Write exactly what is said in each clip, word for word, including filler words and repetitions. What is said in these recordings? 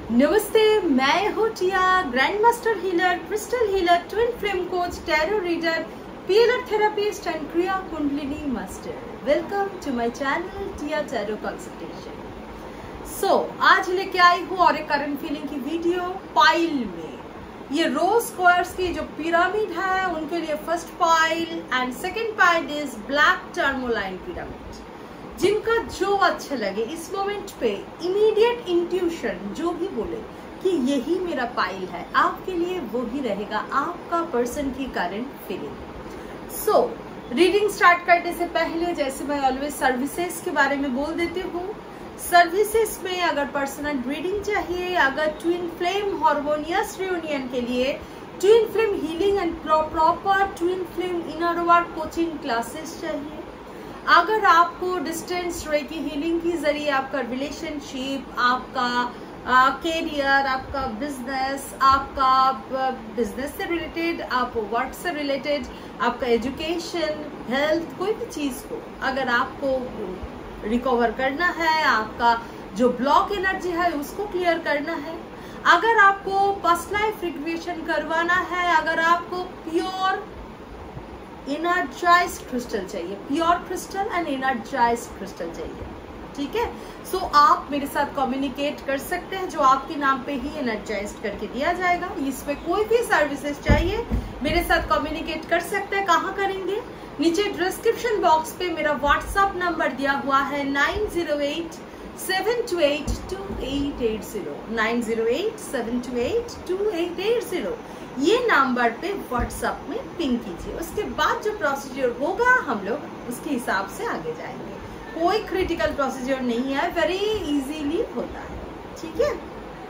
नमस्ते, मैं हूँ Tia, grand master healer, crystal healer, twin flame coach, tarot reader, PLR therapist and kriya kundalini master. Welcome to my channel Tia tarot consultation. So आज लेके आई हूँ और एक करंट फीलिंग की वीडियो। पाइल में ये रोज स्क्वायर्स की जो पिरामिड है उनके लिए first pile and second pile is black tourmaline pyramid. जिनका जो अच्छा लगे इस मोमेंट पे इमीडिएट इंट्यूशन जो भी बोले कि यही मेरा पाइल है, आपके लिए वो ही रहेगा आपका पर्सन की current feeling. So reading start करने से पहले जैसे मैं ऑलवेज सर्विसेज के बारे में बोल देती हूँ। सर्विसेज में अगर पर्सनल रीडिंग चाहिए, अगर ट्विन फ्लेम हार्मोनियस रियूनियन के लिए twin flame healing and proper twin flame inner work coaching classes चाहिए, अगर आपको डिस्टेंस रेकी हीलिंग के जरिए आपका रिलेशनशिप, आपका कैरियर, आपका बिजनेस, आपका बिजनेस से रिलेटेड, आप वर्क से रिलेटेड, आपका एजुकेशन, हेल्थ, कोई भी चीज को अगर आपको रिकवर करना है, आपका जो ब्लॉक एनर्जी है उसको क्लियर करना है, अगर आपको पास्ट लाइफ रिग्रेशन करवाना है, अगर आपको प्योर एनर्जाइज्ड क्रिस्टल चाहिए, pure crystal and energized crystal चाहिए, ठीक है। सो so, आप मेरे साथ कम्युनिकेट कर सकते हैं, जो आपके नाम पे ही एनर्जाइज्ड करके दिया जाएगा। इसमें कोई भी सर्विसेज चाहिए मेरे साथ कम्युनिकेट कर सकते हैं। कहाँ करेंगे? नीचे डिस्क्रिप्शन बॉक्स पे मेरा व्हाट्सएप नंबर दिया हुआ है nine zero eight seven to eight two eight eight zero, nine zero eight seven to eight two eight eight zero. ये नंबर पे व्हाट्सएप में पिंग कीजिए। उसके बाद जो प्रोसीजर होगा हम लोग उसके हिसाब से आगे जाएंगे। कोई क्रिटिकल प्रोसीजर नहीं है, वेरी इजीली होता है, ठीक है।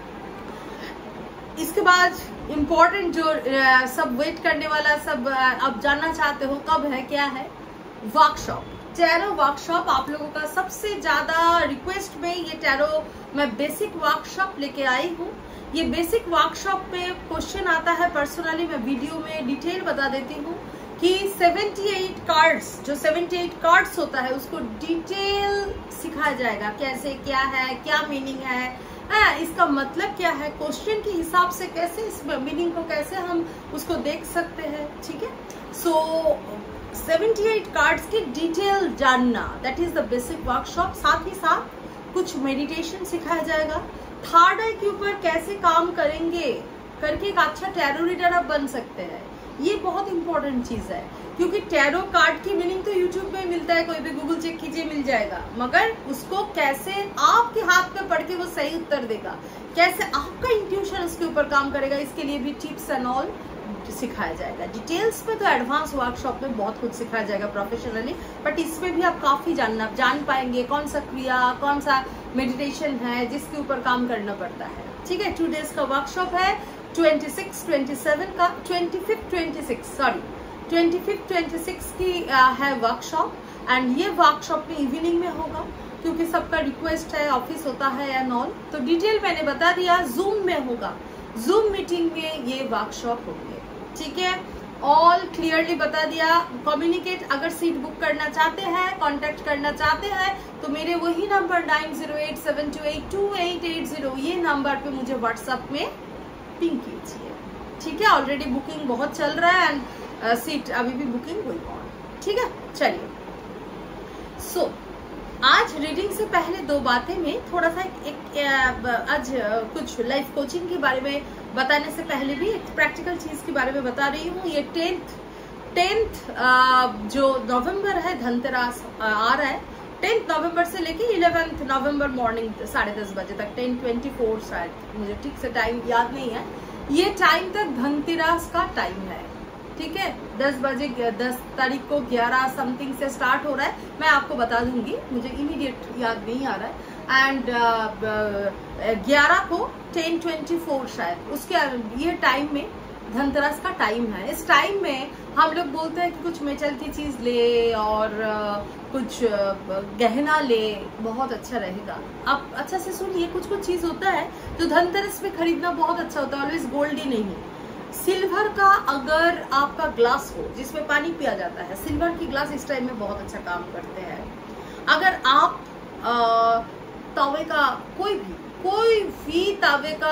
इसके बाद इम्पोर्टेंट जो सब वेट करने वाला, सब अब जानना चाहते हो कब है क्या है, वर्कशॉप, टैरो वर्कशॉप। आप लोगों का सबसे ज्यादा रिक्वेस्ट में ये टैरो मैं बेसिक वर्कशॉप लेके आई हूँ। ये बेसिक वर्कशॉप पे क्वेश्चन आता है, पर्सनली मैं वीडियो में डिटेल बता देती हूँ कि अठहत्तर कार्ड्स, जो अठहत्तर कार्ड्स होता है उसको डिटेल सिखाया जाएगा, कैसे क्या है, क्या मीनिंग है, आ, इसका मतलब क्या है, क्वेश्चन के हिसाब से कैसे इस मीनिंग को कैसे हम उसको देख सकते हैं, ठीक है। सो अठहत्तर कार्ड्स की डिटेल जानना, that is the basic workshop. साथ ही साथ कुछ मेडिटेशन सिखाया जाएगा। थर्ड आई के ऊपर कैसे काम करेंगे करके एक अच्छा टैरो रीडर आप बन सकते हैं। ये बहुत इंपॉर्टेंट चीज है, क्योंकि टैरो कार्ड की मीनिंग तो यूट्यूब में मिलता है, कोई भी गूगल चेक कीजिए मिल जाएगा, मगर उसको कैसे आपके हाथ में पढ़ के वो सही उत्तर देगा, कैसे आपका इंट्यूशन उसके ऊपर काम करेगा, इसके लिए भी टिप्स एंड ऑल सिखाया जाएगा। डिटेल्स में तो एडवांस वर्कशॉप में बहुत कुछ सिखाया जाएगा प्रोफेशनली, बट इसमें भी आप काफी जानना जान पाएंगे कौन सा क्रिया, कौन सा मेडिटेशन है जिसके ऊपर काम करना पड़ता है, ठीक है। टू डेज का वर्कशॉप है, ट्वेंटी सिक्स ट्वेंटी सेवन का, twenty fifth twenty six sorry twenty fifth twenty six की है वर्कशॉप। एंड ये वर्कशॉप में इवनिंग में होगा, क्योंकि सबका रिक्वेस्ट है, ऑफिस होता है एंड ऑल। तो डिटेल मैंने बता दिया, जूम में होगा, जूम मीटिंग में ये वर्कशॉप होंगे, ठीक है। ऑल क्लियरली बता दिया। कम्युनिकेट, अगर सीट बुक करना चाहते हैं, कांटेक्ट करना चाहते हैं तो मेरे वही number nine zero eight seven to eight two eight eight zero, ये नंबर पे मुझे व्हाट्सएप में पिंग कीजिए, ठीक है। ऑलरेडी बुकिंग बहुत चल रहा है एंड सीट अभी भी बुकिंग हुई ऑन, ठीक है। चलिए, सो so, आज रीडिंग से पहले दो बातें में थोड़ा सा एक, एक आज कुछ लाइफ कोचिंग के बारे में बताने से पहले भी एक प्रैक्टिकल चीज के बारे में बता रही हूँ। ये टेंथ टेंथ जो नवंबर है, धनतेरस आ रहा है, टेंथ नवंबर से लेके इलेवेंथ नवंबर मॉर्निंग साढ़े दस बजे तक, टेन ट्वेंटी फोर शायद, मुझे ठीक से टाइम याद नहीं है, ये टाइम तक धनतेरस का टाइम है, ठीक है। दस बजे दस तारीख को ग्यारह समथिंग से स्टार्ट हो रहा है, मैं आपको बता दूंगी, मुझे इमीडिएट याद नहीं आ रहा है। एंड ग्यारह को टेन ट्वेंटी फोर शायद, उसके ये टाइम में धनतेरस का टाइम है। इस टाइम में हम लोग बोलते हैं कि कुछ मेटल की चीज ले और कुछ गहना ले, बहुत अच्छा रहेगा। आप अच्छा से सुनिए, कुछ कुछ चीज होता है जो धनतेरस में खरीदना बहुत अच्छा होता है, ऑलवेज गोल्ड ही नहीं। सिल्वर का अगर आपका ग्लास हो जिसमें पानी पिया जाता है, सिल्वर की ग्लास इस टाइम में बहुत अच्छा काम करते हैं। अगर आप तवे का कोई भी कोई भी तावे का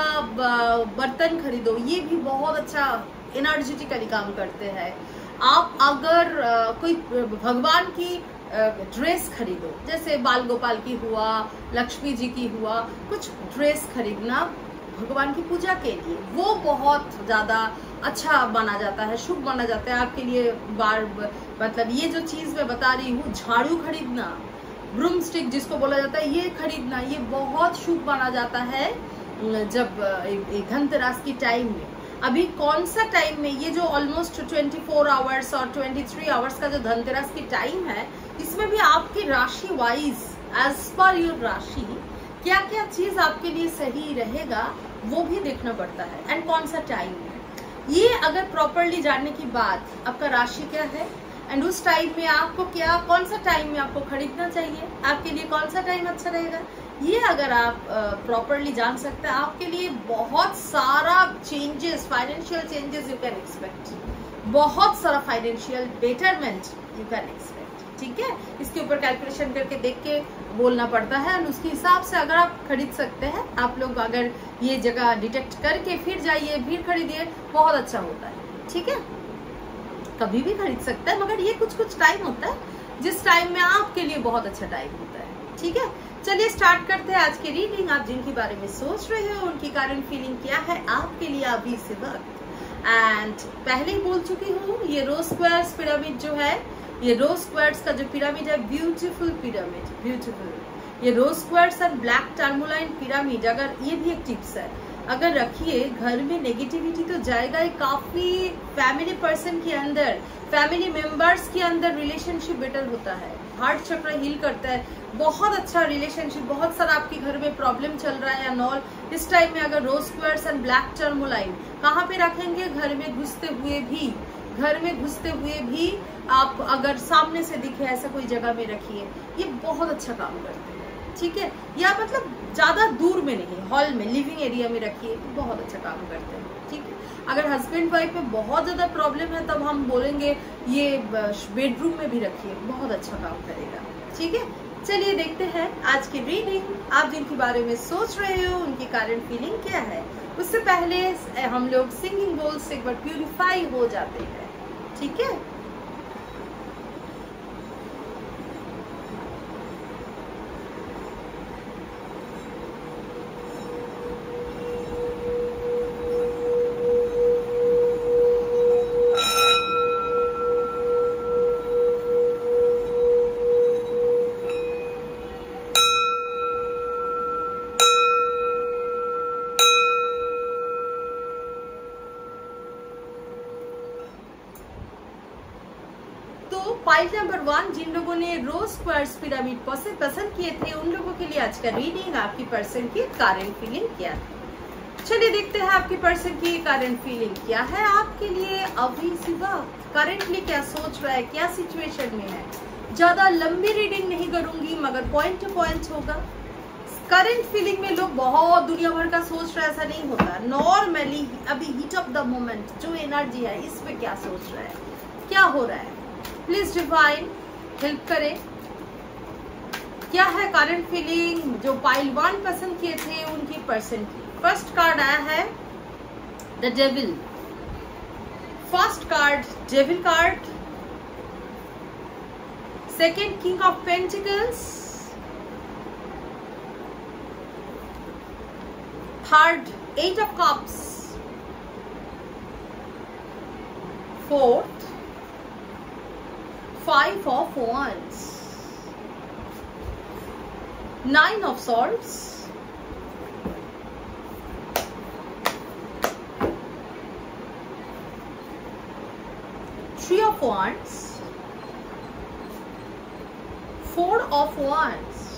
बर्तन खरीदो, ये भी बहुत अच्छा एनर्जेटिकली काम करते हैं। आप अगर कोई भगवान की ड्रेस खरीदो, जैसे बाल गोपाल की हुआ, लक्ष्मी जी की हुआ, कुछ ड्रेस खरीदना भगवान की पूजा के लिए, वो बहुत ज्यादा अच्छा माना जाता है, शुभ माना जाता है आपके लिए। बार मतलब ये जो चीज मैं बता रही हूँ, झाड़ू खरीदना, ब्रूम स्टिक जिसको बोला जाता है, ये खरीदना, ये बहुत शुभ माना जाता है जब धनतेरस की टाइम में। अभी कौन सा टाइम में, ये जो ऑलमोस्ट चौबीस आवर्स और तेईस आवर्स का जो धनतेरस की टाइम है, इसमें भी आपकी राशि वाइज एज पर योर राशि क्या क्या चीज आपके लिए सही रहेगा वो भी देखना पड़ता है, एंड कौन सा टाइम है ये अगर प्रॉपरली जानने के बाद आपका राशि क्या है एंड उस टाइम में आपको क्या, कौन सा टाइम में आपको खरीदना चाहिए, आपके लिए कौन सा टाइम अच्छा रहेगा, ये अगर आप प्रॉपरली uh, जान सकते हैं, आपके लिए बहुत सारा changes, financial changes you can expect, बहुत सारा financial betterment you can expect. ठीक है, इसके ऊपर कैलकुलेशन करके देख के बोलना पड़ता है, और उसके हिसाब से अगर आप खरीद सकते हैं, आप लोग अगर ये जगह डिटेक्ट करके फिर जाइए, फिर खरीदिए, बहुत अच्छा होता है। ठीक है, कभी भी खरीद सकते हैं, मगर ये कुछ कुछ टाइम होता है जिस टाइम में आपके लिए बहुत अच्छा टाइम होता है। ठीक है, चलिए स्टार्ट करते हैं आज की रीडिंग। आप जिनके बारे में सोच रहे हो उनकी करंट फीलिंग क्या है आपके लिए अभी इस वक्त। एंड पहले ही बोल चुकी हूँ, ये रोज स्क्वायर्स पिरामिड जो है, ये रोज स्क्वायर्स का जो पिरामिड है, ब्यूटीफुल पिरामिड, ब्यूटीफुल। ये rose squares and black tourmaline pyramid, अगर ये भी एक टिप्स है, अगर रखिए घर में नेगेटिविटी तो जाएगा ही, काफी फैमिली पर्सन के अंदर, फैमिली मेंबर्स के अंदर रिलेशनशिप बेटर होता है, हार्ट चक्र हील करता है, बहुत अच्छा रिलेशनशिप। बहुत सारा आपके घर में प्रॉब्लम चल रहा है या नॉल, इस टाइम में अगर rose squares and black tourmaline कहाँ पे रखेंगे, घर में घुसते हुए भी, घर में घुसते हुए भी आप अगर सामने से दिखे ऐसा कोई जगह में रखिए, ये बहुत अच्छा काम करते हैं। ठीक है, या मतलब ज्यादा दूर में नहीं, हॉल में, लिविंग एरिया में रखिए, बहुत अच्छा काम करते हैं। ठीक है, अगर हस्बैंड वाइफ में बहुत ज्यादा प्रॉब्लम है तब हम बोलेंगे ये बेडरूम में भी रखिए, बहुत अच्छा काम करेगा। ठीक है, चलिए देखते हैं आज की रीडिंग। आप जिनके बारे में सोच रहे हो उनकी करंट फीलिंग क्या है, उससे पहले हम लोग सिंगिंग बोल से एक बार प्यूरिफाई हो जाते हैं। ठीक है, फाइल नंबर वन, जिन लोगों ने रोज स्क्वायर्स पिरामिड पसंद पसंद किए थे उन लोगों के लिए आज का रीडिंग, आपकी पर्सन की करंट फीलिंग क्या है। चलिए देखते हैं आपकी पर्सन की करंट फीलिंग क्या है आपके लिए अभी इसी वक्त, करंटली क्या सोच रहा है, क्या सिचुएशन में है। ज्यादा लंबी रीडिंग नहीं करूंगी मगर पॉइंट टू पॉइंट होगा। करंट फीलिंग में लोग बहुत दुनिया भर का सोच रहे हैं, ऐसा नहीं होता। नॉर्मली अभी हीट ऑफ द मोमेंट जो एनर्जी है, इसमें क्या सोच रहा है, क्या हो रहा है, प्लीज डिवाइन हेल्प करें। क्या है करंट फीलिंग जो पाइल वन पसंद किए थे उनकी पर्सन की। फर्स्ट कार्ड आया है the devil, first card devil card, second king of pentacles, third eight of cups, fourth Five of Wands, Nine of Swords, Three of Wands, Four of Wands,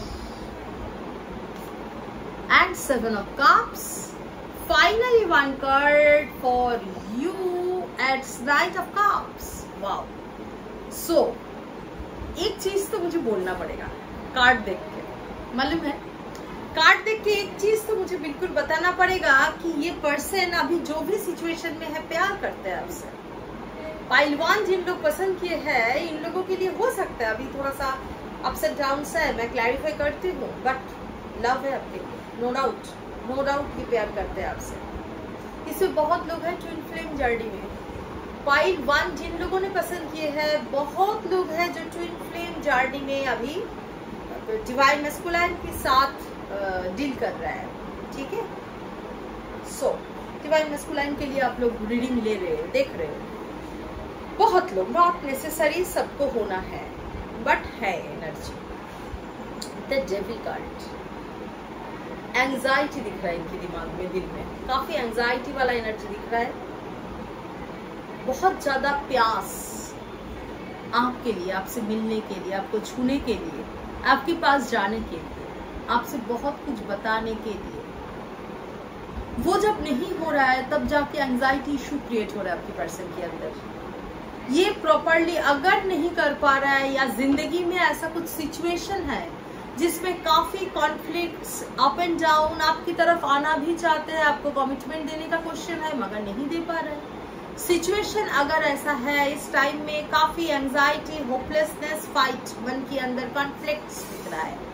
and Seven of Cups. Finally, one card for you. It's Knight of Cups. Wow. So so, एक चीज तो मुझे बोलना पड़ेगा card देख के, मालूम है, कार्ड देख के एक चीज तो मुझे बिल्कुल बताना पड़ेगा कि ये पर्सन अभी जो भी सिचुएशन में है प्यार करते हैं आपसे। पाइलवान जिन लोग पसंद किए हैं इन लोगों के लिए हो सकता है अभी थोड़ा सा अप्स एंड डाउन है, मैं क्लैरिफाई करती हूँ, बट लव है आपके लिए। नो डाउट, नो डाउट ये प्यार करते हैं आपसे। इसमें बहुत लोग हैं ट्विन फ्लेम जर्नी में। पाइल वन जिन लोगों ने पसंद किए हैं, बहुत लोग हैं जो ट्विन फ्लेम जर्नी में अभी डिवाइन मैस्कुलाइन के साथ डील कर रहा है, ठीक है। सो डिवाइन मैस्कुलाइन के लिए आप लोग रीडिंग ले रहे हो, देख रहे हो। बहुत लोग, नॉट नेसेसरी सबको होना है, बट है energy. The devil card, anxiety दिख रहा है इनके दिमाग में, दिल में काफी एंजाइटी वाला एनर्जी दिख रहा है। बहुत ज्यादा प्यास आपके लिए, आपसे मिलने के लिए, आपको छूने के लिए, आपके पास जाने के लिए, आपसे बहुत कुछ बताने के लिए। वो जब नहीं हो रहा है तब जाके एंजाइटी इशू क्रिएट हो रहा है आपके पर्सन के अंदर। ये प्रॉपरली अगर नहीं कर पा रहा है, या जिंदगी में ऐसा कुछ सिचुएशन है जिसमें काफी कॉन्फ्लिक्ट्स, अप एंड डाउन, आपकी तरफ आना भी चाहते हैं, आपको कमिटमेंट देने का क्वेश्चन है मगर नहीं दे पा रहे हैं। सिचुएशन अगर ऐसा है, इस टाइम में काफी एंजाइटी, होपलेसनेस, फाइट, मन के अंदर कॉन्फ्लिक्ट्स दिख रहा है।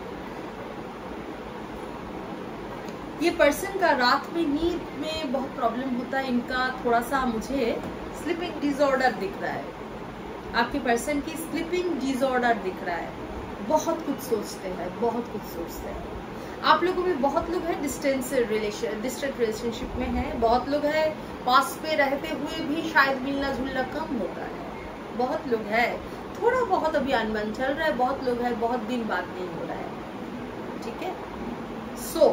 ये पर्सन का रात में नींद में बहुत प्रॉब्लम होता है। इनका थोड़ा सा मुझे स्लीपिंग डिसऑर्डर दिख रहा है। आपके पर्सन की स्लीपिंग डिसऑर्डर दिख रहा है। बहुत कुछ सोचते हैं, बहुत कुछ सोचते हैं। आप लोगों में बहुत लोग हैं डिस्टेंस रिलेशन डिस्टेंट रिलेशनशिप में हैं। बहुत लोग हैं पास पे रहते हुए भी शायद मिलना जुलना कम होता है। बहुत लोग हैं थोड़ा बहुत अभी अनबन चल रहा है। बहुत लोग हैं बहुत दिन बात नहीं हो रहा है, ठीक है। सो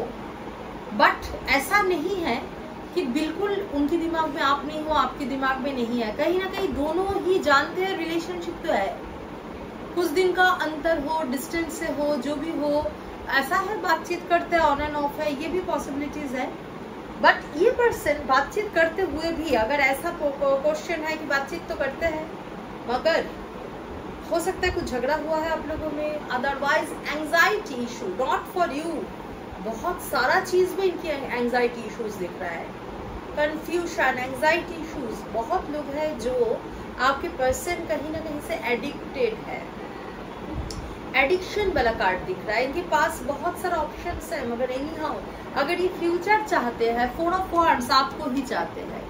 बट ऐसा नहीं है कि बिल्कुल उनके दिमाग में आप नहीं हो, आपके दिमाग में नहीं है। कहीं ना कहीं दोनों ही जानते हैं रिलेशनशिप तो है, कुछ दिन का अंतर हो, डिस्टेंस से हो, जो भी हो, ऐसा है। बातचीत करते हैं, ऑन एंड ऑफ है, ये भी पॉसिबिलिटीज है। बट ये पर्सन बातचीत करते हुए भी अगर ऐसा क्वेश्चन है कि बातचीत तो करते हैं मगर हो सकता है कुछ झगड़ा हुआ है आप लोगों में। Otherwise anxiety issue not for you, बहुत सारा चीज में इनकी एंजाइटी इश्यूज दिख रहा है। Confusion, anxiety issues. बहुत लोग हैं जो आपके पर्सन कहीं ना कहीं से एडिक्टेड है। एडिक्शन वाला कार्ड दिख रहा है। इनके पास बहुत सारा ऑप्शंस है मगर एनी हाउ अगर ये फ्यूचर चाहते हैं, फोर ऑफ वांड्स आपको ही चाहते हैं।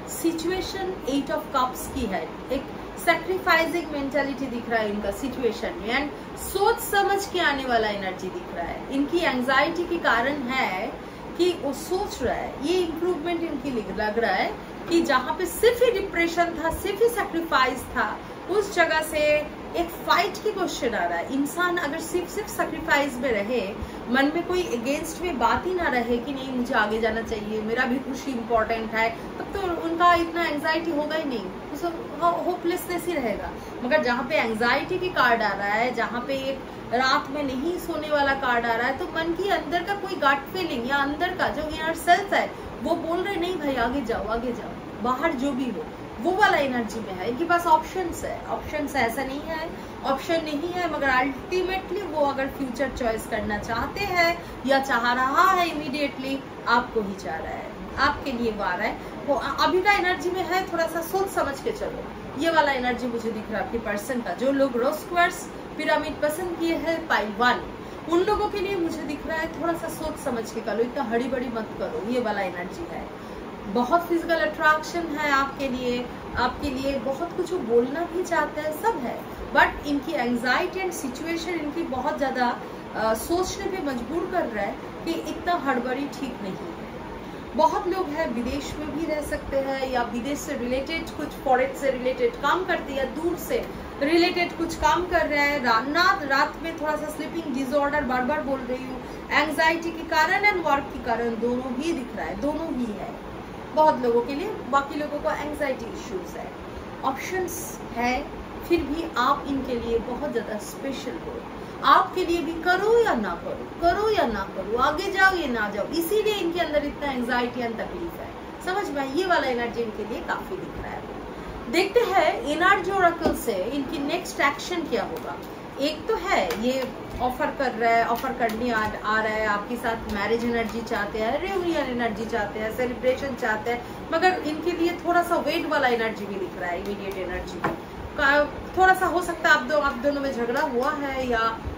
सिचुएशन एट ऑफ कप्स की है। एक सैक्रिफाइसिंग मेंटालिटी दिख रहा है इनका सिचुएशन में, एंड सोच समझ के आने वाला एनर्जी दिख रहा है। इनकी एंजाइटी के कारण है कि वो सोच रहा है। ये इम्प्रूवमेंट इनकी लग रहा है कि जहाँ पे सिर्फ ही डिप्रेशन था, सिर्फ ही सैक्रिफाइस था, उस जगह से एक फाइट की क्वेश्चन आ रहा है। इंसान अगर सिर्फ सिर्फ सैक्रिफाइस में रहे, मन में कोई अगेंस्ट में बात ही ना रहे कि नहीं मुझे आगे जाना चाहिए, मेरा भी खुशी इंपॉर्टेंट है, तब तो उनका इतना एंजाइटी होगा ही नहीं, तो होपलेसनेस ही रहेगा। मगर जहाँ पे एंजाइटी की कार्ड आ रहा है, जहाँ पे एक रात में नहीं सोने वाला कार्ड आ रहा है, तो मन की अंदर का कोई गट फीलिंग या अंदर का जो इनर सेल्फ है वो बोल रहे नहीं भाई आगे जाओ आगे जाओ, बाहर जो भी हो, वो वाला एनर्जी में है। इनके पास ऑप्शंस है, ऑप्शंस है, ऐसा नहीं है ऑप्शन नहीं है, मगर अल्टीमेटली वो अगर फ्यूचर चॉइस करना चाहते हैं या चाह रहा है इमीडिएटली, आपको ही चाह रहा है, आपके लिए वो आ रहा है। वो अभी का एनर्जी में है, थोड़ा सा सोच समझ के चलो। ये वाला एनर्जी मुझे दिख रहा है आपके पर्सन का। जो लोग रोज स्क्वायर्स पिरामिड पसंद किए हैं पाइल वन, उन लोगों के लिए मुझे दिख रहा है थोड़ा सा सोच समझ के करो, इतना हड़ी बड़ी मत करो। ये वाला एनर्जी है। बहुत फिजिकल अट्रैक्शन है आपके लिए, आपके लिए बहुत कुछ वो बोलना भी चाहते हैं, सब है। बट इनकी एंजाइटी एंड सिचुएशन इनकी बहुत ज्यादा सोचने पे मजबूर कर रहा है कि इतना हड़बड़ी ठीक नहीं है। बहुत लोग हैं विदेश में भी रह सकते हैं, या विदेश से रिलेटेड कुछ फॉरेन से रिलेटेड काम करते हैं, या दूर से रिलेटेड कुछ काम कर रहे हैं। रात रात में थोड़ा सा स्लीपिंग डिसऑर्डर, बार बार बोल रही हूँ, एंजाइटी के कारण एंड वर्क के कारण दोनों ही दिख रहा है, दोनों ही है बहुत लोगों के लिए। बाकी लोगों को एंजाइटी इश्यूज है। ऑप्शंस है, फिर भी आप इनके लिए बहुत ज्यादा स्पेशल हो। आपके लिए भी करो या ना करो, करो या ना करो, आगे जाओ या ना जाओ, इसीलिए इनके अंदर इतना एंजाइटी एंड तकलीफ है। समझ में? ये वाला एनर्जी इनके लिए काफी दिख रहा है। देखते हैं एनर्जी ओरेकल से इनकी नेक्स्ट एक्शन क्या होगा। एक तो है ये ऑफर कर रहा है, ऑफर करने आ, आ रहा है आपके साथ, मैरिज एनर्जी चाहते हैं, रियूनियन एनर्जी चाहते हैं, सेलिब्रेशन चाहते हैं, मगर इनके लिए थोड़ा सा वेट वाला एनर्जी भी दिख रहा है। इमीडिएट एनर्जी थोड़ा सा हो सकता है आप दो आप दोनों में झगड़ा हुआ है, या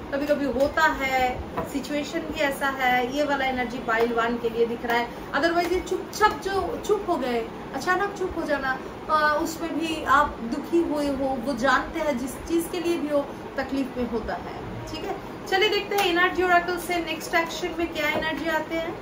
कभी कभी होता है, सिचुएशन भी ऐसा है। ये वाला एनर्जी पाइल वन के लिए दिख रहा है। अदरवाइज ये चुपचाप जो चुप हो गए, अचानक चुप हो जाना, आ, उसमें भी आप दुखी हुए हो, वो जानते हैं जिस चीज के लिए भी हो तकलीफ में होता है। ठीक है, चलिए देखते हैं एनर्जी ओरेकल से नेक्स्ट एक्शन में क्या एनर्जी आते हैं।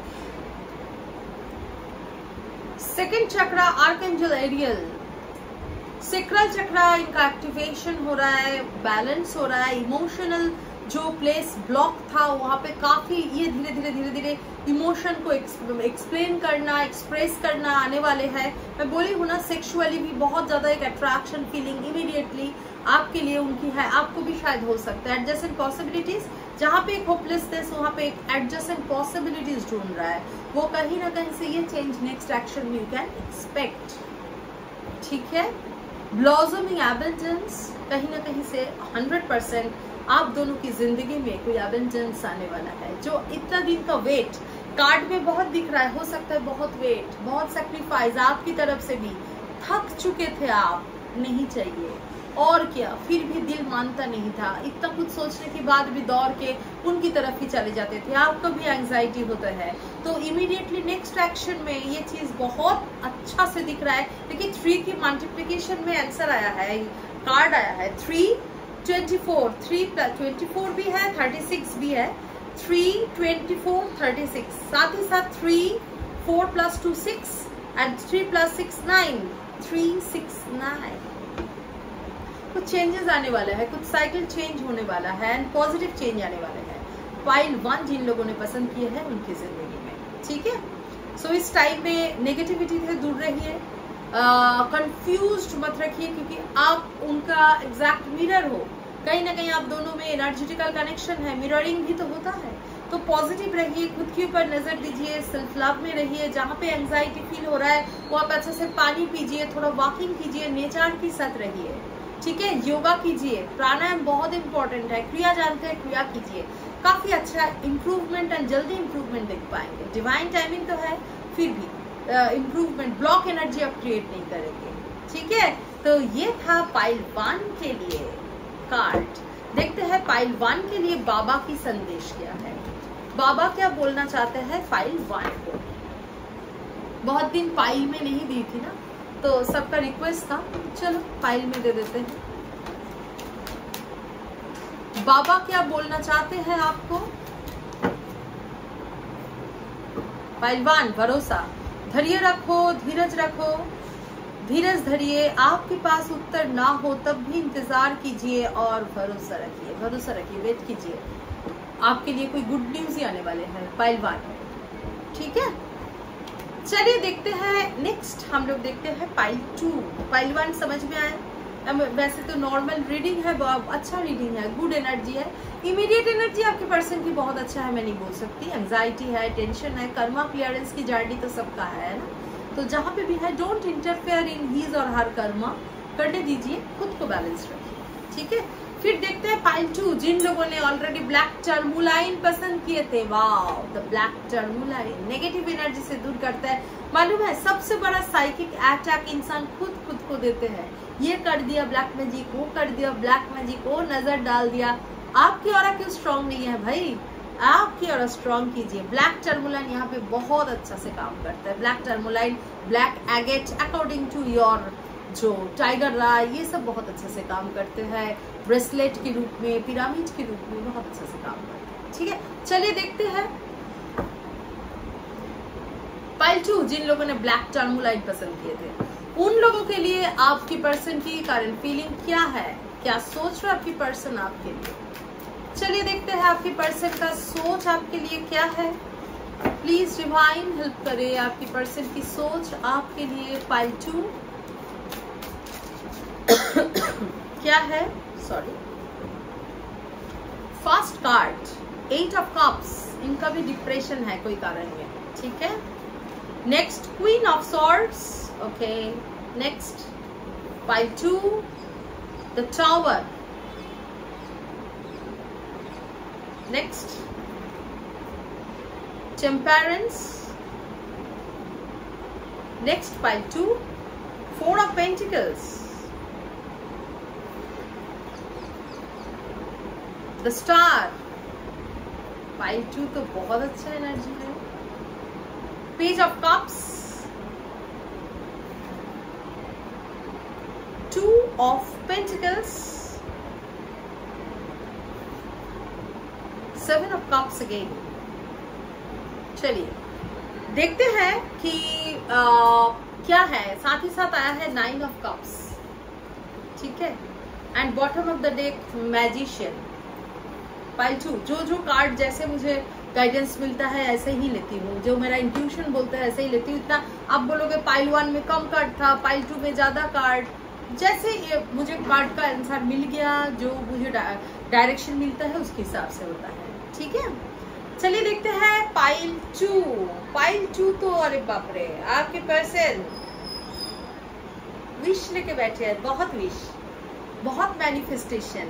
Second chakra archangel Ariel, sacral chakra इनका एक्टिवेशन हो रहा है, बैलेंस हो रहा है। इमोशनल जो प्लेस ब्लॉक था वहां पे काफी ये धीरे धीरे धीरे धीरे इमोशन को एक्सप्लेन करना, एक्सप्रेस करना आने वाले हैं। मैं बोली हूँ ना, सेक्सुअली भी बहुत ज्यादा एक अट्रैक्शन फीलिंग इमीडिएटली आपके लिए उनकी है, आपको भी शायद हो सकता है। एडजस्टेंट पॉसिबिलिटीज, जहाँ पे एक होपलेसनेस वहाँ पे एक एडजस्टेंट पॉसिबिलिटीज ढूंढ रहा है, वो कहीं ना कहीं से ये चेंज नेक्स्ट एक्शन में यू कैन एक्सपेक्ट। ठीक है, ब्लॉसमिंग एबंडेंस, कहीं ना कहीं से हंड्रेड परसेंट आप दोनों की जिंदगी में कोई एबंडेंस आने वाला है। जो इतना दिन का वेट कार्ड में बहुत दिख रहा है, हो सकता है बहुत वेट, बहुत सेक्रीफाइस आपकी तरफ से भी, थक चुके थे आप, नहीं चाहिए और क्या, फिर भी दिल मानता नहीं था। इतना कुछ सोचने के बाद भी दौड़ के उनकी तरफ ही चले जाते थे। आपको भी एंजाइटी होता है, तो इमीडिएटली नेक्स्ट एक्शन में ये चीज बहुत अच्छा से दिख रहा है। लेकिन थ्री की मल्टीप्लीकेशन में आंसर आया है, कार्ड आया है three twenty four, three plus twenty four भी है, थर्टी सिक्स भी है, three twenty four thirty six, साथ ही साथ three four plus two six and three plus six nine, three six nine. कुछ चेंजेस आने वाला है, कुछ साइकिल चेंज होने वाला है एंड पॉजिटिव चेंज आने वाले हैं। पाइल वन जिन लोगों ने पसंद किए हैं उनकी जिंदगी में, ठीक है। सो so, इस टाइम में नेगेटिविटी से दूर रहिए, कंफ्यूज्ड uh, मत रखिए, क्योंकि आप उनका एग्जैक्ट मिरर हो। कहीं ना कहीं आप दोनों में एनर्जेटिकल कनेक्शन है, मिररिंग भी तो होता है। तो पॉजिटिव रहिए, खुद के ऊपर नजर दीजिए, सेल्फ लव में रहिए। जहाँ पे एंजाइटी फील हो रहा है वो आप अच्छे से पानी पीजिए, थोड़ा वॉकिंग कीजिए, नेचर के साथ रहिए, ठीक है। योगा कीजिए, प्राणायाम बहुत इंपॉर्टेंट है, क्रिया जानते हैं क्रिया कीजिए, काफी अच्छा इंप्रूवमेंट एंड जल्दी इंप्रूवमेंट देख पाएंगे। डिवाइन टाइमिंग तो है, फिर भी इम्प्रूवमेंट, ब्लॉक एनर्जी आप क्रिएट नहीं करेंगे, ठीक है। तो ये था पाइल वन के लिए कार्ड। देखते हैं पाइल वन के लिए बाबा की संदेश क्या है। बाबा क्या बोलना चाहते हैं पाइल वन को। बहुत दिन पाइल में नहीं दी थी ना, तो सबका रिक्वेस्ट था, चलो पाइल में दे देते हैं। बाबा क्या बोलना चाहते हैं आपको। पाइल वन, भरोसा, धैर्य रखो, धीरज रखो, धीरज धरिए। आपके पास उत्तर ना हो तब भी इंतजार कीजिए और भरोसा रखिए, भरोसा रखिए, वेट कीजिए। आपके लिए कोई गुड न्यूज ही आने वाले हैं पाइल वन, ठीक है। चलिए देखते हैं नेक्स्ट, हम लोग देखते हैं पाइल टू। पाइल वन समझ में आया, वैसे तो नॉर्मल रीडिंग है, अच्छा रीडिंग है, गुड एनर्जी है। इमीडिएट एनर्जी आपके पर्सन की बहुत अच्छा है, मैं नहीं बोल सकती। एंजाइटी है, टेंशन है, कर्मा क्लियरेंस की जर्नी तो सबका है ना, तो जहाँ पे भी है डोंट इंटरफेयर इन हीज और हर कर्मा, करने दीजिए, खुद को बैलेंस रखिए, ठीक है। फिर देखते हैं पाइल टू, जिन लोगों ने ऑलरेडी ब्लैक टर्मुलाइन पसंद किए थे। Wow, the black tourmaline negative energy से दूर करता है। मालूम है सबसे बड़ा साइकिक अटैक इंसान खुद खुद को देते हैं। ये कर दिया ब्लैक मैजिक, वो कर दिया ब्लैक मैजिक, वो नजर डाल दिया। आपकी ऑरा क्यों स्ट्रांग नहीं है भाई, आपकी ऑरा स्ट्रांग कीजिए। ब्लैक टर्मुलाइन यहाँ पे बहुत अच्छा से काम करता है। Black tourmaline, black agate, according to your जो टाइगर राय, ये सब बहुत अच्छे से काम करते हैं। ब्रेसलेट के रूप में, पिरामिड के रूप में बहुत अच्छे से काम करते हैं, ठीक है। चलिए देखते हैं पाइल टू, जिन लोगों ने ब्लैक टर्मुलाइन पसंद किए थे उन लोगों के लिए आपकी पर्सन की करंट फीलिंग क्या है, क्या सोच रहा है आपकी पर्सन आपके लिए। चलिए देखते हैं आपकी पर्सन का सोच आपके लिए क्या है। प्लीज डिवाइन हेल्प करे आपकी पर्सन की सोच आपके लिए। पाइल टू क्या है, sorry, first card eight of cups, इनका भी डिप्रेशन है कोई कारण में, ठीक है। Next queen of swords, okay. Next pile two, the tower. Next temperance. Next pile two, four of pentacles, the star, pile two तो बहुत अच्छा एनर्जी है। Page of cups, two of pentacles, seven of cups again. चलिए देखते हैं कि आ, क्या है। साथ ही साथ आया है नाइन ऑफ कप्स, ठीक है, and bottom of the deck magician. Pile two, जो जो कार्ड जैसे मुझे गाइडेंस मिलता है ऐसे ही लेती हूँ, जो मेरा इंट्यूशन बोलता है ऐसे ही लेती हूँ। इतना आप बोलोगे पाइल वन में कम कार्ड था, पाइल टू में ज्यादा कार्ड, जैसे ये मुझे कार्ड का आंसर मिल गया, जो मुझे डायरेक्शन मिलता है उसके हिसाब से होता है, ठीक है। चलिए देखते हैं पाइल टू। पाइल टू तो अरे बाप रे, आपके पर्सन विश लेके बैठे हैं, बहुत विश, बहुत मैनिफेस्टेशन,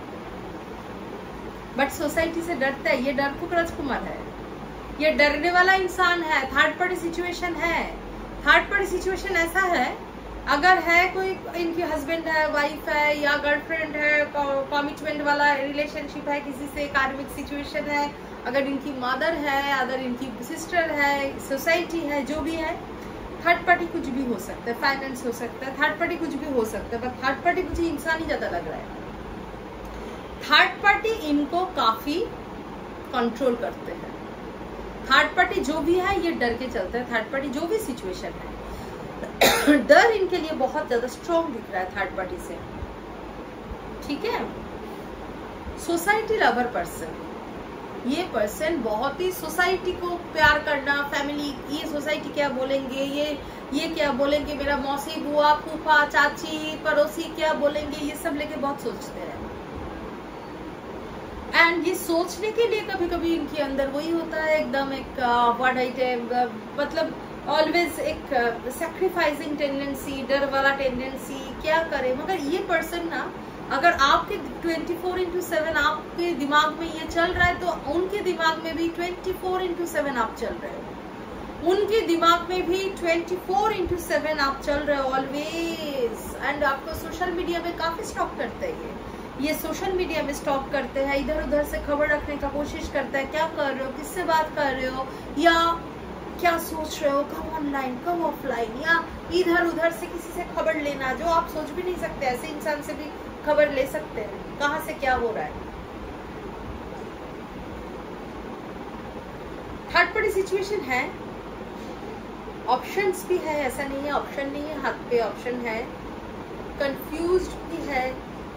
बट सोसाइटी से डरता है। ये डरपोक राजकुमार है, ये डरने वाला इंसान है। थर्ड पार्टी सिचुएशन है। थर्ड पार्टी सिचुएशन ऐसा है, अगर है कोई इनकी हस्बैंड है, वाइफ है या गर्लफ्रेंड है, कमिटमेंट वाला रिलेशनशिप है किसी से, कार्मिक सिचुएशन है, अगर इनकी मदर है, अगर इनकी सिस्टर है, सोसाइटी है, जो भी है, थर्ड पार्टी कुछ भी हो सकता है, फाइनेंस हो सकता है, थर्ड पार्टी कुछ भी हो सकता है, पर थर्ड पार्टी मुझे इंसान ही ज्यादा लग रहा है। थर्ड पार्टी इनको काफी कंट्रोल करते हैं। थर्ड पार्टी जो भी है ये डर के चलता है। थर्ड पार्टी जो भी सिचुएशन है डर इनके लिए बहुत ज्यादा स्ट्रॉन्ग दिख रहा है थर्ड पार्टी से, ठीक है। सोसाइटी लवर पर्सन, ये पर्सन बहुत ही सोसाइटी को प्यार करना, फैमिली, ये सोसाइटी क्या बोलेंगे, ये ये क्या बोलेंगे, मेरा मौसी, बुआ, फूफा, चाची, पड़ोसी क्या बोलेंगे, ये सब लेके बहुत सोचते हैं। एंड ये सोचने के लिए कभी कभी इनके अंदर वही होता है एकदम एक व्हाट आई टेम, मतलब ऑलवेज एक सैक्रिफाइसिंग टेंडेंसी, डर वाला टेंडेंसी, क्या करे। मगर ये पर्सन ना, अगर आपके ट्वेंटी फोर इंटू सेवन आपके दिमाग में ये चल रहा है, तो उनके दिमाग में भी ट्वेंटी फोर इंटू सेवन आप चल रहे हो, उनके दिमाग में भी ट्वेंटी फोर इंटू सेवन आप चल रहे हो ऑलवेज। एंड आपको सोशल मीडिया में काफी स्टॉक करते हैं ये ये सोशल मीडिया में स्टॉक करते हैं, इधर उधर से खबर रखने का कोशिश करता है, क्या कर रहे हो, किससे बात कर रहे हो, या क्या सोच रहे हो, कब ऑनलाइन कब ऑफलाइन, या इधर उधर से किसी से खबर लेना, जो आप सोच भी नहीं सकते, ऐसे इंसान से भी खबर ले सकते हैं कहां से क्या हो रहा है। थर्ड पार्टी सिचुएशन है, ऑप्शंस भी है, ऐसा नहीं है ऑप्शन नहीं है, हाथ पे ऑप्शन है, कंफ्यूज्ड भी है,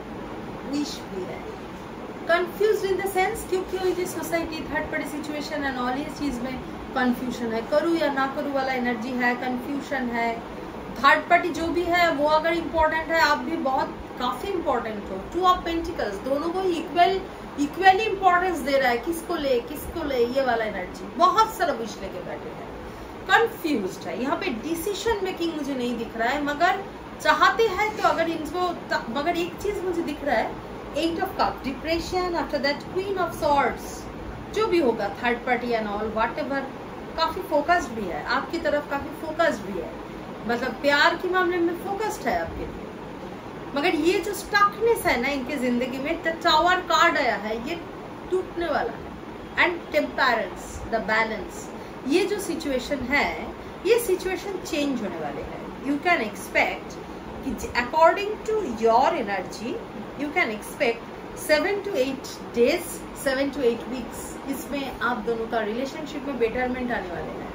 विश भी है। कंफ्यूज्ड इन द सेंस क्योंकि ये society third party situation and all, ये चीज में कंफ्यूजन है, करूँ या ना करूँ वाला एनर्जी है, कंफ्यूजन है। थर्ड पार्टी जो भी है वो अगर इम्पोर्टेंट है, आप भी बहुत काफी इम्पोर्टेंट हो। टू ऑफ पेंटिकल्स, दोनों को इक्वल इक्वली इम्पोर्टेंस दे रहा है, किसको ले किसको ले, ये वाला एनर्जी, बहुत सारा विश लेके बैठे हैं, कंफ्यूज्ड है। यहाँ पे डिसीजन मेकिंग मुझे नहीं दिख रहा है, मगर चाहते हैं तो अगर इनको, मगर एक चीज मुझे दिख रहा है, eight of cup, depression, after that queen of swords, जो भी होगा third party and all whatever, काफी फोकस्ड भी है आपकी तरफ, काफी फोकस्ड भी है, मतलब प्यार के मामले में फोकस्ड है आपके लिए। मगर ये जो स्टकनेस है ना इनके जिंदगी में, द टावर कार्ड आया है, ये टूटने वाला है। एंड टेम्परेंस, द बैलेंस, ये जो सिचुएशन है, ये सिचुएशन चेंज होने वाले हैं। यू कैन एक्सपेक्ट कि according to your energy, you can expect seven to eight days, seven to eight weeks, इसमें आप दोनों का रिलेशनशिप में बेटरमेंट आने वाले हैं।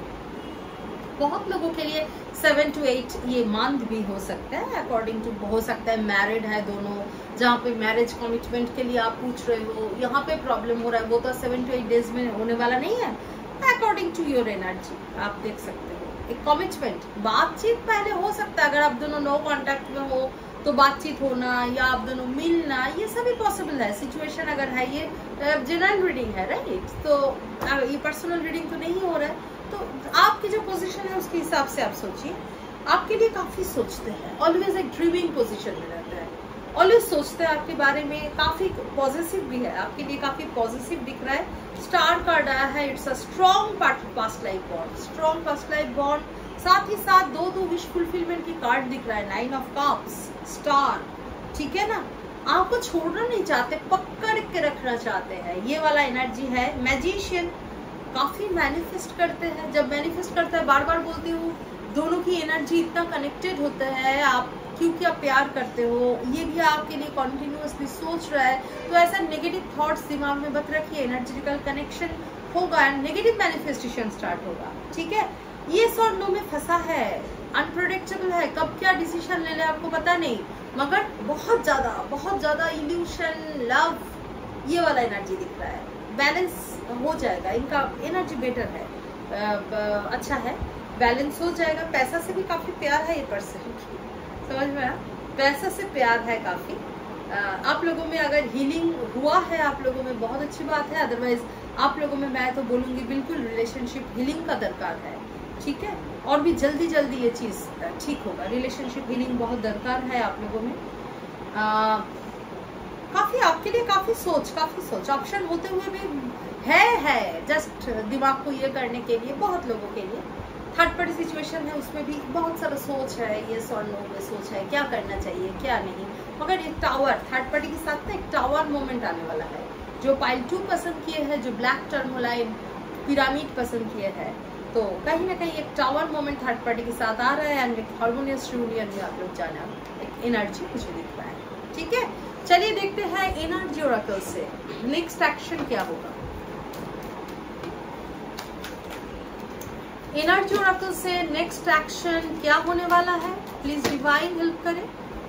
बहुत लोगों के लिए सेवन टू एट ये मंथ भी हो सकता है, अकॉर्डिंग टू, हो सकता है मैरिड है दोनों, जहाँ पे मैरिज कमिटमेंट के लिए आप पूछ रहे हो, यहाँ पे प्रॉब्लम हो रहा है, वो तो सेवन टू एट डेज में होने वाला नहीं है। अकॉर्डिंग टू योर एनर्जी आप देख सकते हो एक कमिटमेंट, बातचीत पहले हो सकता है, अगर आप दोनों नो कॉन्टेक्ट में हो तो बातचीत होना, या आप दोनों मिलना, ये सभी पॉसिबल है। सिचुएशन अगर है, ये जेन्युइन रीडिंग है, राइट, तो ये पर्सनल रीडिंग तो नहीं हो रहा है, तो आपकी जो पोजीशन है उसके हिसाब से आप सोचिए। आपके लिए काफी सोचते हैं, ऑलवेज एक ड्रीमिंग पोजीशन में रहता है, ऑलवेज सोचते हैं आपके बारे में, काफी पॉजिटिव भी है, आपके लिए काफी पॉजिटिव दिख रहा है। स्टार कार्ड आया है, it's a strong past life bond, strong past life bond, साथ ही साथ दो दो विश फुलफिलमेंट की कार्ड दिख रहा है, नाइन ऑफ कप्स, स्टार, ठीक है ना। आपको छोड़ना नहीं चाहते, पकड़ के रखना चाहते हैं, ये वाला एनर्जी है। मैजिशियन काफी मैनिफेस्ट करते हैं, जब मैनिफेस्ट करता है, बार बार बोलती हूँ, दोनों की एनर्जी इतना कनेक्टेड होता है, आप क्योंकि आप प्यार करते हो, ये भी आपके लिए कॉन्टिन्यूसली सोच रहा है, तो ऐसा नेगेटिव थॉट्स दिमाग में मत रखिए, एनर्जेटिकल कनेक्शन होगा एंड नेगेटिव मैनिफेस्टेशन स्टार्ट होगा, ठीक है। ये सौ नो में फंसा है, अनप्रेडिक्टेबल है, कब क्या डिसीजन ले ले आपको पता नहीं, मगर बहुत ज्यादा बहुत ज्यादा इल्यूशन, लव, ये वाला एनर्जी दिख रहा है। बैलेंस हो जाएगा, इनका एनर्जी बेटर है, अच्छा है, बैलेंस हो जाएगा। पैसा से भी काफी प्यार है ये पर्सन, समझ में आया, पैसा से प्यार है काफी। आप लोगों में अगर हीलिंग हुआ है आप लोगों में, बहुत अच्छी बात है, अदरवाइज आप लोगों में मैं तो बोलूंगी बिल्कुल रिलेशनशिप हीलिंग का दरकार है, ठीक है, और भी जल्दी जल्दी ये चीज ठीक होगा। रिलेशनशिप हीलिंग बहुत दरकार है आप लोगों में। आ, काफी आपके लिए काफी सोच काफी सोच ऑप्शन होते हुए भी है है जस्ट दिमाग को ये करने के लिए, बहुत लोगों के लिए थर्ड पार्टी सिचुएशन है, उसमें भी बहुत सारा सोच है, ये सौ नो में सोच है, क्या करना चाहिए क्या नहीं। मगर ये टावर थर्ड पार्टी के साथ ना एक टावर मोमेंट आने वाला है। जो पाइल टू पसंद किए हैं, जो ब्लैक टर्मोलाइन पिरामिड पसंद किए हैं, तो कहीं ना कहीं एक टावर मोमेंट थर्ड पार्टी के साथ आ रहा है एंड एक हार्मोनियस यूनियन में आप लोग जाना, एक एनर्जी मुझे दिख रहा है, ठीक है। चलिए देखते हैं एनर्जी ओरेकल से नेक्स्ट एक्शन क्या होगा। एनर्जी ओरेकल से नेक्स्ट एक्शन क्या होने वाला है, प्लीज डिवाइन हेल्प करें।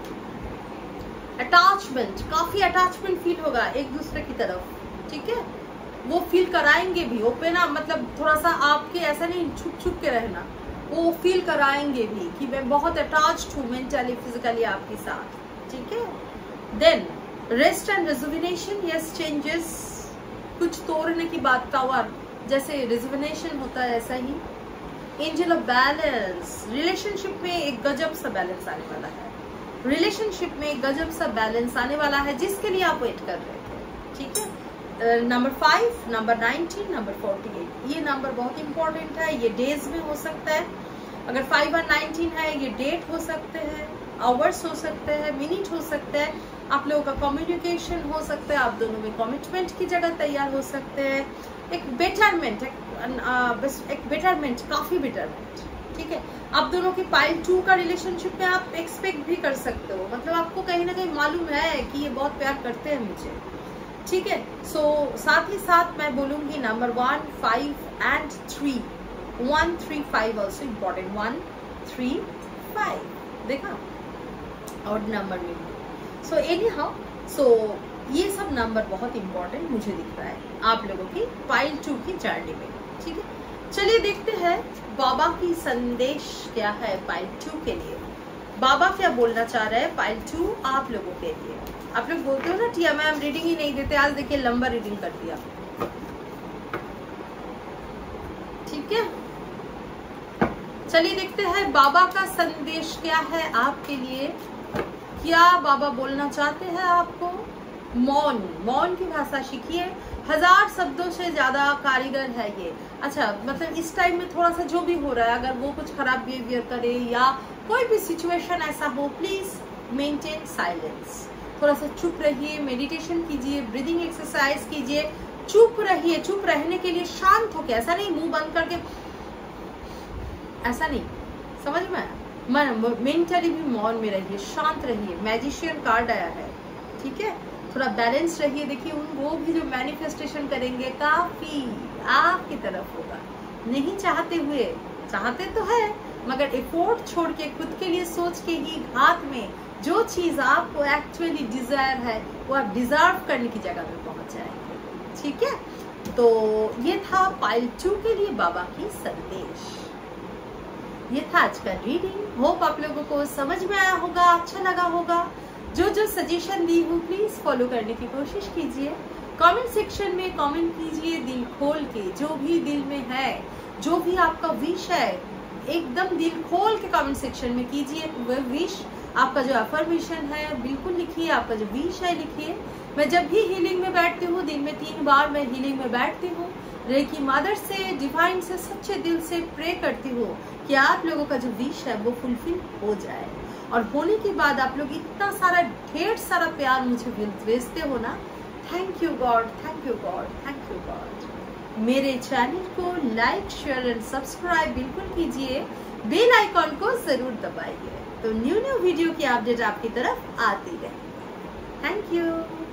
अटैचमेंट, काफी अटैचमेंट फील होगा एक दूसरे की तरफ, ठीक है, वो फील कराएंगे भी, ओपन अप, मतलब थोड़ा सा आपके ऐसा नहीं छुप छुप के रहना, वो फील कराएंगे भी कि मैं बहुत अटैच्ड हूँ मेंटली फिजिकली आपके साथ, ठीक है। Then rest and rejuvenation, yes changes, कुछ तोड़ने की बात, टावर जैसे रिजुविनेशन होता है ऐसा ही। एंजल ऑफ बैलेंस, रिलेशनशिप में एक गजब सा बैलेंस आने वाला है, रिलेशनशिप में एक गजब सा बैलेंस आने वाला है जिसके लिए आप वेट कर रहे थे, ठीक है। Number five, number nineteen, number forty eight, ये नंबर बहुत इंपॉर्टेंट है, ये डेज में हो सकता है। अगर फाइव और नाइनटीन है, ये डेट हो सकते हैं, आवर्स हो सकते हैं, मिनट हो सकते हैं, आप लोगों का कम्युनिकेशन हो सकता है, आप दोनों में कमिटमेंट की जगह तैयार हो सकते हैं, एक बेटरमेंट, एक, एक बेटरमेंट, काफी बेटरमेंट, ठीक है। आप दोनों की पाइल टू का रिलेशनशिप में आप एक्सपेक्ट भी कर सकते हो, मतलब आपको कहीं ना कहीं मालूम है कि ये बहुत प्यार करते हैं मुझे, ठीक है। सो so, साथ ही साथ मैं बोलूंगी number one, five and three, one three five also important, one three five देखा, और नंबर में सो एनी हाउ, सो ये सब नंबर बहुत इंपॉर्टेंट मुझे दिख रहा है आप लोगों की पाइल टू की जर्नी में, ठीक है। चलिए देखते हैं बाबा की संदेश क्या है पाइल टू के लिए, बाबा क्या बोलना चाह रहे हैं पाइल टू आप लोगों के लिए। आप लोग बोलते हो ना टिया मैम रीडिंग ही नहीं देते, आज देखिए लंबा रीडिंग कर दिया, ठीक है। चलिए देखते हैं बाबा का संदेश क्या है आपके लिए, क्या बाबा बोलना चाहते हैं आपको। मौन, मौन की भाषा सीखिए, हजार शब्दों से ज्यादा कारीगर है ये। अच्छा, मतलब इस टाइम में थोड़ा सा जो भी हो रहा है, अगर वो कुछ खराब बिहेवियर करे या कोई भी सिचुएशन ऐसा हो, प्लीज मेंटेन साइलेंस, थोड़ा सा चुप रहिए, मेडिटेशन कीजिए, ब्रीदिंग एक्सरसाइज कीजिए, चुप रहिए। चुप रहने के लिए शांत होके, ऐसा नहीं मुंह बंद करके, ऐसा नहीं, समझ में, मन मेंटली भी मौन में रहिए, शांत रहिए। मैजिशियन कार्ड आया है, ठीक है, थोड़ा बैलेंस रहिए। देखिए उन वो भी जो मैनिफेस्टेशन करेंगे काफी आपकी तरफ होगा, नहीं चाहते हुए, चाहते तो है मगर एफोर्ट छोड़ के, खुद के लिए सोच के ही हाथ में जो चीज आपको एक्चुअली डिजायर है वो आप डिजर्व करने की जगह पे पहुंच जाएंगे, ठीक है। तो ये था पाइल टू के लिए बाबा की संदेश, ये था आज का रीडिंग। होप आप लोगों को समझ में आया होगा, अच्छा लगा होगा। जो जो सजेशन दी हूँ प्लीज फॉलो करने की कोशिश कीजिए, कमेंट सेक्शन में कमेंट कीजिए दिल खोल के, जो भी दिल में है, जो भी आपका विश है एकदम दिल खोल के कमेंट सेक्शन में कीजिए। वह विश, आपका जो अफर्मेशन है बिल्कुल लिखिए, आपका जो विश है लिखिए। मैं जब भी हीलिंग में बैठती हूँ, दिन में तीन बार मैं हीलिंग में बैठती हूँ, रेकी मदर से, डिवाइन से, सच्चे दिल से प्रे करती हूँ कि आप लोगों का जो विश है वो फुलफिल हो जाए। और होने के बाद आप लोग इतना सारा ढेर सारा प्यार मुझे भेजते हो ना, thank you God, thank you God, thank you God. मेरे चैनल को लाइक शेयर एंड सब्सक्राइब बिल्कुल कीजिए, बेल आइकॉन को जरूर दबाइए तो न्यू न्यू वीडियो की अपडेट आपकी तरफ आती रहे। Thank you.